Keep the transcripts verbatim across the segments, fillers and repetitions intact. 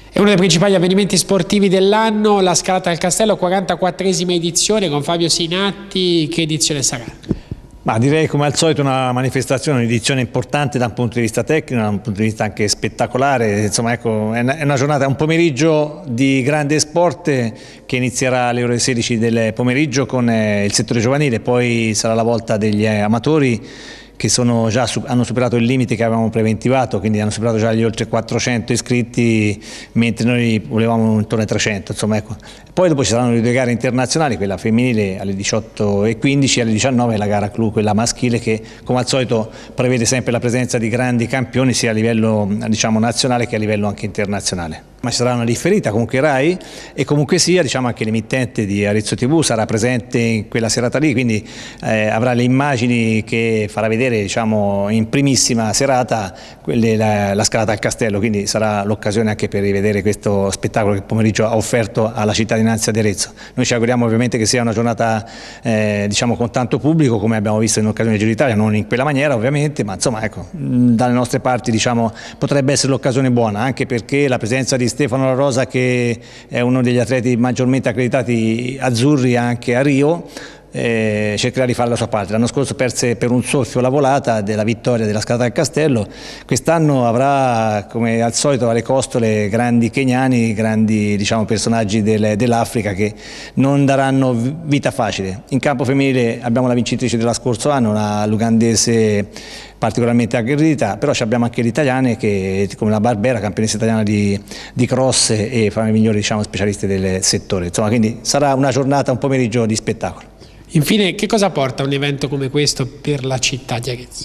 È uno dei principali avvenimenti sportivi dell'anno, la Scalata al Castello, quarantaquattresima edizione con Fabio Sinatti. Che edizione sarà? Ma direi come al solito una manifestazione, un'edizione importante da un punto di vista tecnico, da un punto di vista anche spettacolare. Insomma, ecco, è una, è una giornata, un pomeriggio di grande sport che inizierà alle ore sedici del pomeriggio con eh, il settore giovanile, poi sarà la volta degli eh, amatori che sono già, hanno superato il limite che avevamo preventivato, quindi hanno superato già gli oltre quattrocento iscritti, mentre noi volevamo intorno ai trecento. Insomma, ecco. Poi dopo ci saranno le due gare internazionali, quella femminile alle diciotto e quindici e alle diciannove la gara clou, quella maschile, che come al solito prevede sempre la presenza di grandi campioni sia a livello, diciamo, nazionale che a livello anche internazionale. Ma ci sarà una differita, comunque Rai, e comunque sia, diciamo, anche l'emittente di Arezzo tivù sarà presente in quella serata lì, quindi eh, avrà le immagini che farà vedere, diciamo, in primissima serata quelle, la, la Scalata al Castello, quindi sarà l'occasione anche per rivedere questo spettacolo che il pomeriggio ha offerto alla cittadinanza di Arezzo. Noi ci auguriamo ovviamente che sia una giornata eh, diciamo, con tanto pubblico, come abbiamo visto in occasione del Giro d'Italia, non in quella maniera ovviamente, ma insomma, ecco, dalle nostre parti, diciamo, potrebbe essere l'occasione buona, anche perché la presenza di Stefano La Rosa, che è uno degli atleti maggiormente accreditati azzurri anche a Rio, eh, cercherà di fare la sua parte. L'anno scorso perse per un soffio la volata della vittoria della Scalata al Castello, quest'anno avrà come al solito alle costole grandi keniani, grandi, diciamo, personaggi del, dell'Africa che non daranno vita facile. In campo femminile abbiamo la vincitrice dello scorso anno, una lugandese particolarmente aggredita, però abbiamo anche le italiane che, come la Barbera, campionessa italiana di, di cross e fra le migliori, diciamo, specialiste del settore. Insomma, quindi sarà una giornata, un pomeriggio di spettacolo. Infine, che cosa porta un evento come questo per la città di Arezzo?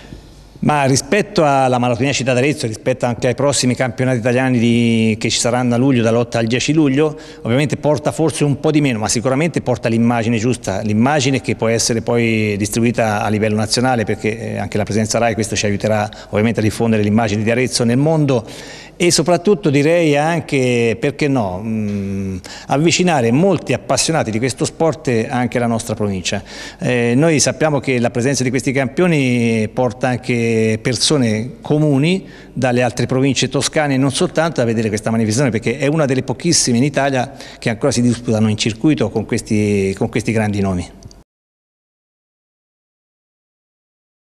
Ma rispetto alla Maratona Città d'Arezzo, rispetto anche ai prossimi campionati italiani di, che ci saranno a luglio, dall'otto al dieci luglio, ovviamente porta forse un po' di meno, ma sicuramente porta l'immagine giusta, l'immagine che può essere poi distribuita a livello nazionale, perché anche la presenza Rai questo ci aiuterà ovviamente a diffondere l'immagine di Arezzo nel mondo, e soprattutto direi anche, perché no, mh, avvicinare molti appassionati di questo sport anche alla nostra provincia. Eh, noi sappiamo che la presenza di questi campioni porta anche persone comuni dalle altre province toscane e non soltanto a vedere questa manifestazione, perché è una delle pochissime in Italia che ancora si disputano in circuito con questi, con questi grandi nomi.